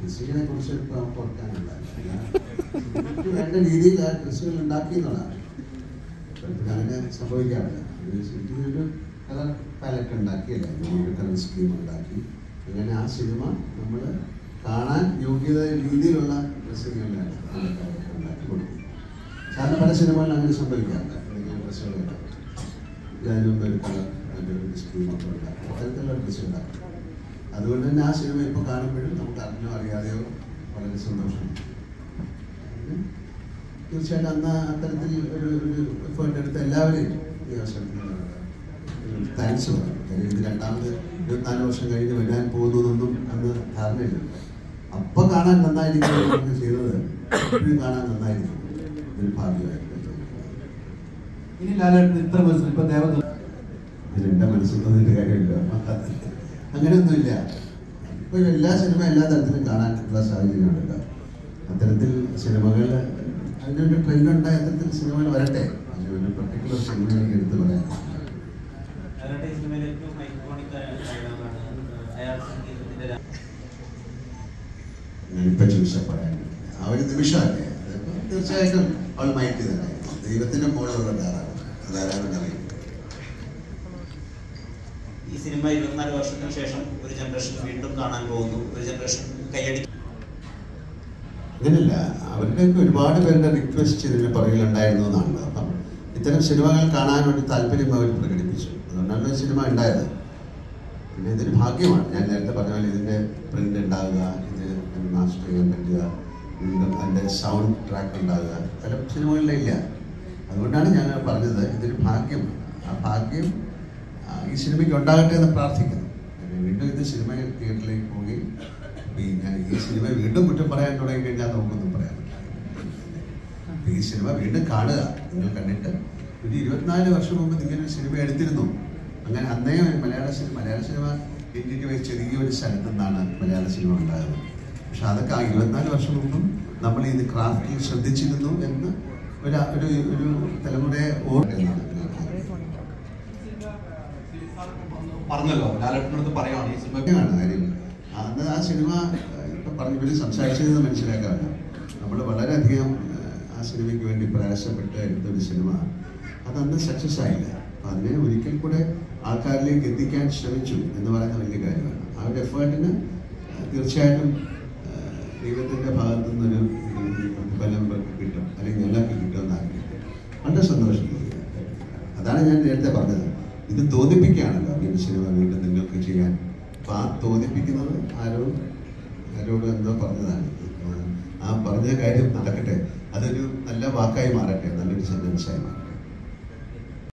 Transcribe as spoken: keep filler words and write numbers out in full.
ക്രിസ്തുവിനെ കുറിച്ച് നമുക്ക് ഓർക്കാനുള്ള വേണ്ട രീതിയിൽ ആ ക്രിസ്തുവിൽ ഉണ്ടാക്കി എന്നുള്ളതാണ്. അങ്ങനെ സംഭവിക്കാറില്ല. ഒരു കളർ പാലറ്റ് ഉണ്ടാക്കിയല്ല, ഒരു കളർ സ്കീം ഉണ്ടാക്കി അങ്ങനെ ആ സിനിമ നമ്മൾ കാണാൻ യോഗ്യത രീതിയിലുള്ള ഡ്രസ്സിങ്ങുകളാണ് ഉണ്ടാക്കി കൊടുക്കും. സാധാരണ പല സിനിമകളിൽ അങ്ങനെ സംഭവിക്കാറില്ല. ഡ്രസ്സുകളുണ്ടാക്കും, അതിന് മുമ്പ് ഒരു കളർ അതിൻ്റെ ഒരു സ്കീമൊക്കെ ഉണ്ടാക്കും, അത്തരത്തിലുള്ള ഡ്രസ്സ് ഉണ്ടാക്കും. അതുകൊണ്ട് തന്നെ ആ സിനിമ ഇപ്പോൾ കാണുമ്പോഴും നമുക്ക് അറിഞ്ഞോ അറിയാതെയോ വളരെ സന്തോഷം. തീർച്ചയായിട്ടും അന്ന് അത്തരത്തിൽ ഒരു ഒരു എഫേർട്ട് എടുത്ത എല്ലാവരെയും ഈ അവസരത്തിൽ താങ്ക്സ് പറയാം. കാര്യം ഇത് രണ്ടാമത് ഇരുപത്തിനാല് വർഷം കഴിഞ്ഞ് വരാൻ പോകുന്നതൊന്നും അന്ന് ധാരണയില്ല. അപ്പം കാണാൻ നന്നായിരിക്കും ചെയ്തത് ഇപ്പോഴും കാണാൻ നന്നായിരിക്കും, ഒരു ഭാഗ്യമായിട്ട്. ഇനി ലാലേട്ടൻ ഇത്ര മനസ്സിൽ ഇപ്പം ദേവത ഇതിലെൻ്റെ മനസ്സിലൊന്നിൻ്റെ കാര്യമില്ല, അങ്ങനെയൊന്നുമില്ല. ഇപ്പോൾ എല്ലാ സിനിമ എല്ലാ തരത്തിലും കാണാനുള്ള സാഹചര്യമുണ്ടല്ലോ. അത്തരത്തിൽ സിനിമകൾ അതിനൊരു ട്രെൻഡ് ഉണ്ടായ അത്തരത്തിൽ സിനിമകൾ വരട്ടെ. അതിനൊരു പർട്ടിക്കുലർ സിനിമ എനിക്ക് എടുത്ത് പറയാം. ഞാനിപ്പോൾ ചോദിച്ചാൽ പറയാൻ ആ ഒരു നിമിഷമല്ലേ, തീർച്ചയായിട്ടും അവൾ മൈൻഡ് തന്നെ ദൈവത്തിൻ്റെ മുകളിലുള്ള ധാരാളം ധാരാളം അറിയും. ഈ സിനിമ ഇരുപത്തിനാല് വർഷത്തിന് ശേഷം ഒരു ജനറേഷൻ വീണ്ടും കാണാൻ പോകുന്നു, ഒരു ജനറേഷൻ കൈയടി. അങ്ങനെയല്ല, അവരുടെയൊക്കെ ഒരുപാട് പേരുടെ റിക്വസ്റ്റ് ഇതിന് പുറകിലുണ്ടായിരുന്നു എന്നാണ്. അപ്പം ഇത്തരം സിനിമകൾ കാണാൻ വേണ്ടി താല്പര്യം അവർ പ്രകടിപ്പിച്ചു. അതുകൊണ്ടാണ് ഈ സിനിമ ഉണ്ടായത്. പിന്നെ ഇതൊരു ഭാഗ്യമാണ്. ഞാൻ നേരത്തെ പറഞ്ഞ പോലെ ഇതിൻ്റെ പ്രിൻ്റ് ഉണ്ടാവുക, ഇത് മാസ്റ്റർ ചെയ്യാൻ പറ്റുക, വീണ്ടും അതിൻ്റെ സൗണ്ട് ട്രാക്ക് ഉണ്ടാവുക, പല സിനിമകളിലും ഇല്ല. അതുകൊണ്ടാണ് ഞാൻ പറഞ്ഞത് ഇതൊരു ഭാഗ്യമാണ്. ആ ഭാഗ്യം ഈ സിനിമയ്ക്ക് ഉണ്ടാകട്ടെ എന്ന് പ്രാർത്ഥിക്കുന്നു. വീണ്ടും ഇത് സിനിമ തിയേറ്ററിലേക്ക് പോയി പിന്നെ ഈ സിനിമ വീണ്ടും കുറ്റം പറയാൻ തുടങ്ങി കഴിഞ്ഞാൽ നമുക്കൊന്നും പറയാൻ പറ്റില്ല. ഈ സിനിമ വീണ്ടും കാണുക. നിങ്ങൾ കണ്ടിട്ട് ഒരു ഇരുപത്തിനാല് വർഷം മുമ്പ് ഇങ്ങനൊരു സിനിമ എടുത്തിരുന്നു. അങ്ങനെ അന്നേ മലയാള സിനിമ മലയാള സിനിമ ഇന്ത്യക്ക് വെച്ച് ചെറിയൊരു സ്ഥലത്തു നിന്നാണ് മലയാള സിനിമ ഉണ്ടായത്. പക്ഷെ അതൊക്കെ ആ ഇരുപത്തിനാല് വർഷം മുമ്പും നമ്മൾ ഇത് ക്രാഫ്റ്റിൽ ശ്രദ്ധിച്ചിരുന്നു എന്ന് ഒരു ഒരു ഒരു തലമുറയെ ഓർക്കുന്നതാണ്. പറഞ്ഞല്ലോ, ലാലേട്ടനടുത്ത് പറയുകയാണ് ഈ സിനിമയാണ് കാര്യം. അന്ന് ആ സിനിമ ഇപ്പം പറഞ്ഞ ഇവർ സംസാരിച്ചതെന്ന് മനസ്സിലാക്കാറില്ല. നമ്മൾ വളരെയധികം ആ സിനിമയ്ക്ക് വേണ്ടി പ്രയാസപ്പെട്ട് എടുത്തൊരു സിനിമ അതന്ന് സക്സസ് ആയില്ല. അപ്പം അതിനെ ഒരിക്കൽ കൂടെ ആൾക്കാരിലേക്ക് എത്തിക്കാൻ ശ്രമിച്ചു എന്ന് പറയുന്ന വലിയ കാര്യമാണ്. ആ ഒരു എഫേർട്ടിന് തീർച്ചയായിട്ടും ദൈവത്തിൻ്റെ ഭാഗത്തു നിന്നൊരു പ്രതിഫലം കിട്ടും, അല്ലെങ്കിൽ ഞങ്ങൾക്ക് കിട്ടുമെന്ന് ആഗ്രഹിക്കും. വളരെ സന്തോഷം. അതാണ് ഞാൻ നേരത്തെ പറഞ്ഞത്. ഇത് തോന്നിപ്പിക്കുകയാണല്ലോ ഈ സിനിമ വീണ്ടും നിങ്ങൾക്ക് ചെയ്യാൻ. അപ്പം ആ തോന്നിപ്പിക്കുന്നത് ആരോ ആരോട് എന്തോ പറഞ്ഞതാണ്. ആ പറഞ്ഞ കാര്യം നടക്കട്ടെ, അതൊരു നല്ല വാക്കായി മാറട്ടെ, നല്ലൊരു സെൻറ്റൻസായി മാറട്ടെ.